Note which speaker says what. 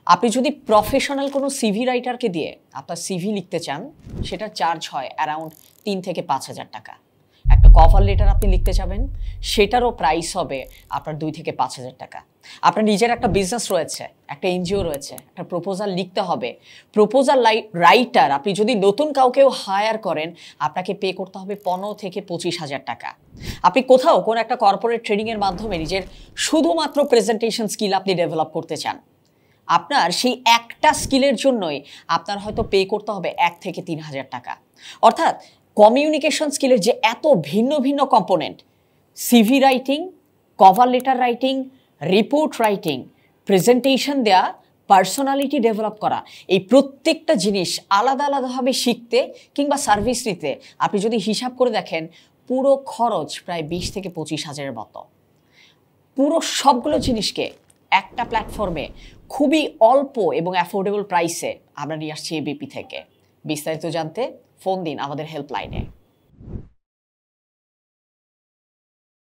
Speaker 1: আপনি যদি প্রফেশনাল কোনো সিভি রাইটারকে দিয়ে আপনার সিভি লিখতে চান, সেটার চার্জ হয় অ্যারাউন্ড 3 থেকে 5,000 টাকা। একটা কভার লেটার আপনি লিখতে যাবেন, সেটারও প্রাইস হবে আপনার 2 থেকে 5,000 টাকা। আপনার নিজের একটা বিজনেস রয়েছে, একটা এনজিও রয়েছে, একটা প্রপোজাল লিখতে হবে। প্রপোজাল রাইটার আপনি যদি নতুন কাউকেও হায়ার করেন, আপনাকে পে করতে হবে 15 থেকে 25,000 টাকা। আপনি কোথাও কোনো একটা কর্পোরেট ট্রেনিংয়ের মাধ্যমে নিজের শুধুমাত্র প্রেজেন্টেশন স্কিল আপনি ডেভেলপ করতে চান, আপনার সেই একটা স্কিলের জন্যই আপনার হয়তো পে করতে হবে 1 থেকে 3,000 টাকা। অর্থাৎ কমিউনিকেশন স্কিলের যে এত ভিন্ন ভিন্ন component, CV writing, cover letter writing, report writing, presentation দেয়া, পার্সোনালিটি ডেভেলপ করা, এই প্রত্যেকটা জিনিস আলাদা আলাদাভাবে শিখতে কিংবা সার্ভিস নিতে আপনি যদি হিসাব করে দেখেন, পুরো খরচ প্রায় 20 থেকে 25,000-এর মতো। পুরো সবগুলো জিনিসকে একটা প্ল্যাটফর্মে খুবই অল্প এবং অ্যাফোর্ডেবল প্রাইসে আমরা নিয়ে আসছি এবিপি থেকে। বিস্তারিত জানতে ফোন দিন আমাদের হেল্পলাইনে।